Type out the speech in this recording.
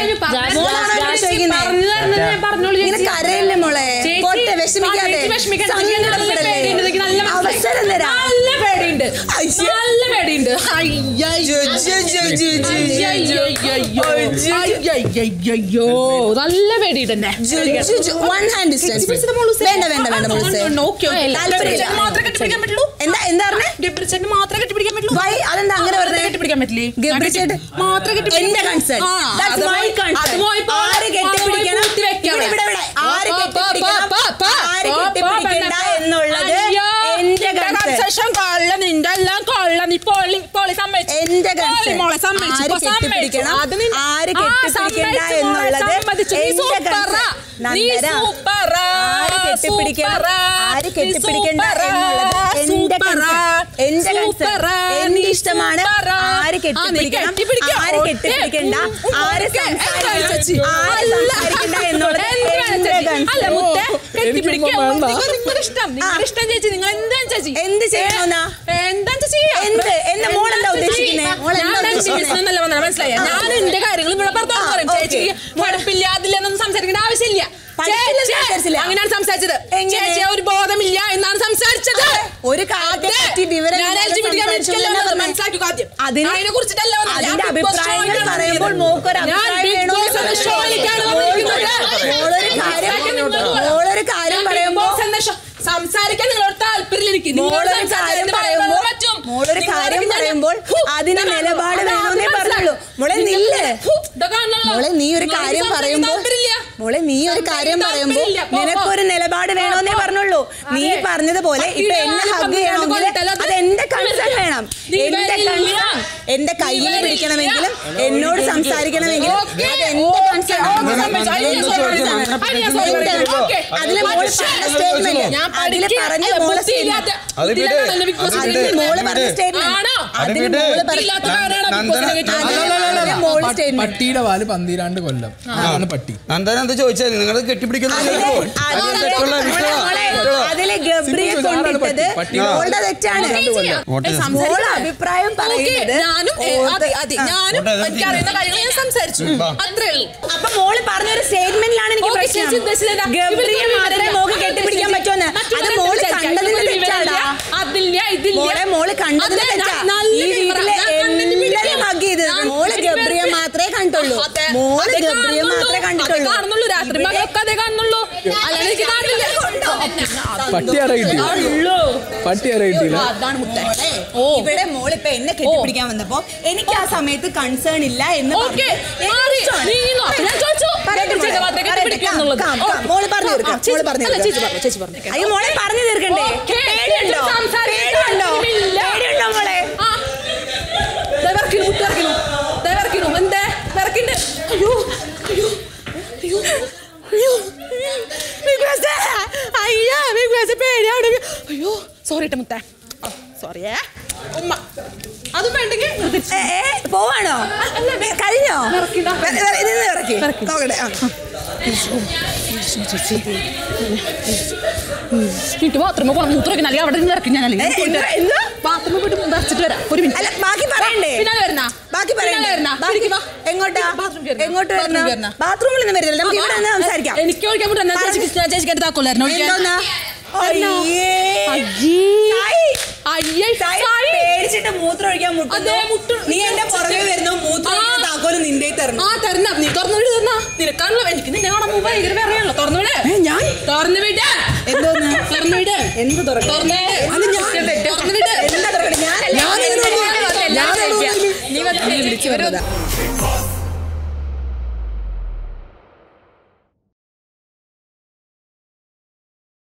കരയില്ലേ മോളെ, വിഷമിക്കാതെ അവസരം തരാം. നല്ല പേടിയുണ്ട്, നല്ല പേടിയുണ്ട്. അയ്യോ നല്ല പേടിയുണ്ട്. എന്താ മാത്രമേ കെട്ടിപ്പിടിക്കാൻ പറ്റുള്ളൂ. അതെന്താ അങ്ങനെ കെട്ടിപ്പിടിക്കാൻ പറ്റില്ലേ? എന്റെ കൺസേൺ, ആര് കെട്ടിപ്പിടിക്കണം എന്നുള്ളത് എന്റെ കൺസേൺ. നിന്റെ എല്ലാം കൊള്ള. നീ പൊളി പൊളി സമ്മതിച്ചു. എന്റെ കൺസേൺ കെട്ടിപ്പിടിക്കണം, ആര് കെട്ടിപ്പിടിക്കണ്ട എന്നുള്ളത് ആര് കെട്ടിപ്പിടിക്കണ്ട എന്നുള്ളത് എന്റെ എന്റെ ഇഷ്ടമാണ്. ആര് കെട്ടിപ്പിടിക്കണം, ആര് കെട്ടിപ്പിടിക്കണ്ട, ആര് സംസാരിക്കണ്ട എന്നുള്ളത് എന്ത് ചെയ്യണമെന്നാ? എന്റെ മോളെന്താ ഉദ്ദേശിക്കുന്നത്? മനസ്സിലായ ഞാൻ എന്റെ കാര്യങ്ങൾ ഇവിടെ പറഞ്ഞു പറയും. ചേച്ചിക്ക് കുഴപ്പമില്ല, അതില്ലെന്നൊന്നും സംസാരിക്കേണ്ട ആവശ്യമില്ല. അങ്ങനെയാണ് സംസാരിച്ചത്. ചേച്ചി ഒരു ബോധമില്ല എന്നാണ് സംസാരിച്ചത്. ഒരു അതിനെ കുറിച്ചിട്ടല്ല അഭിപ്രായങ്ങൾ പറയുമ്പോൾ മോളൊരു കാര്യം പറയുമ്പോ സംസാരിക്കാൻ നിങ്ങളോട് താല്പര്യം. മോളൊരു കാര്യം പറയുമ്പോൾ അതിന് നിലപാട് വേണമെന്നേ പറഞ്ഞുള്ളൂ. മോളെ നില്ല്. മോളെ നീ ഒരു കാര്യം പറയുമ്പോൾ നിനക്കൊരു നിലപാട് വേണമെന്നേ പറഞ്ഞുള്ളൂ. നീ പറഞ്ഞതുപോലെ ഇപ്പൊ എന്നെ ഹഗ് ചെയ്യണമെങ്കിൽ അത് എന്റെ കൺസേൺ വേണം. എന്റെ കയ്യിൽ പിടിക്കണമെങ്കിലും എന്നോട് സംസാരിക്കണമെങ്കിലും അത് എന്റെ കൺസേൺ. അതിലെ മോള് സ്റ്റേറ്റ്മെന്റ്, അതില് പറഞ്ഞ മോള് പട്ടിയുടെ പാല് 12 കൊല്ലം ആണ് പട്ടി. എന്താ ചോദിച്ചാൽ നിങ്ങൾ കെട്ടിപ്പിടിക്കുന്നത് അതിലെ ഗബ്രിയെ കൊണ്ടിട്ടത് മോളുടെ തെറ്റാണ്. മോളുടെ അഭിപ്രായം പറയുന്നത് അപ്പൊ മോള് പറഞ്ഞൊരു സ്റ്റേറ്റ്മെന്റിലാണ് എനിക്ക് പ്രശ്നം. ഗബ്രിയെ മാത്രമേ മോക്ക് കെട്ടിപ്പിടിക്കാൻ പറ്റുമെന്ന്. അത് മോള് കണ്ടതിന്റെ തെറ്റാടാ. മോള് കണ്ടതിന്റെ തെറ്റാ. ഈ വീട്ടിലെ എല്ലാരും ഹഗ് ചെയ്ത് മോള് ഗബ്രിയെ മാത്രമേ കണ്ടുള്ളൂ. മോള് ഗബ്രിയെ മാത്രമേ കണ്ടിട്ടുള്ളൂ. ഇവിടെ മോളിപ്പോ എന്നെ കെട്ടിപ്പിടിക്കാൻ വന്നപ്പോ എനിക്ക് ആ സമയത്ത് കൺസേൺ ഇല്ല എന്ന് മോള് പറഞ്ഞു തീർക്കാം. അയ്യോ മോളെ പറഞ്ഞു തീർക്കണ്ടേ? പേടിയുണ്ടോ മോളെ? അയ്യോ സോറി മുത്ത, സോറിയേ ഉമ്മ. അതും വേണ്ടെങ്കിൽ പോവാണോ? കഴിഞ്ഞോ? നോക്കട്ടെ. ബാത്റൂമിൽ പോകണം, മൂത്രമൊക്കെ നല്ല അവിടെ നിന്ന് ഇറക്കി. ഞാൻ ബാത്റൂമിൽ പോയിട്ട് ഇറച്ചിട്ട് വരാം. ഒരു മിനിറ്റ്. ബാക്കി പറയണ്ടേ? എങ്ങോട്ടാ? ബാത്റൂമിൽ നിന്ന് വരുന്നില്ല, നമുക്ക് ഇവിടെ നിന്ന് സംസാരിക്കാം. എനിക്ക് ഒഴിക്കാൻ ചേച്ചിക്ക് താക്കോലായിരുന്നു. പേടിച്ചിട്ട് മൂത്രം ഒഴിക്കാൻ മുട്ടുന്നു. നീ എന്റെ പുറകെ വരുന്നു, മൂത്രം താക്കോല് നിന്റെ തരണം. നീ തുറന്നുവിട്. നിനക്കാണല്ലോ എനിക്ക് നിന്നെ കാണാൻ ഭയങ്കര പറയാണല്ലോ. തുറന്നുവിട്. ഞാൻ തുറന്നുവിട്. എന്തോന്ന് തുറന്നുവിട്? എന്ത് തുറന്നുവിട്? എന്താ തുറക്കണേ? ഞാൻ നീ വിളിച്ചു വന്നതാ.